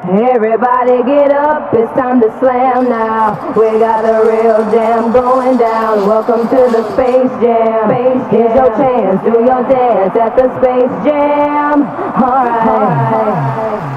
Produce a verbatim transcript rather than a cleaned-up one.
Everybody get up, it's time to slam now. We got a real jam going down. Welcome to the Space Jam. Here's your chance, do your dance at the Space Jam. Alright.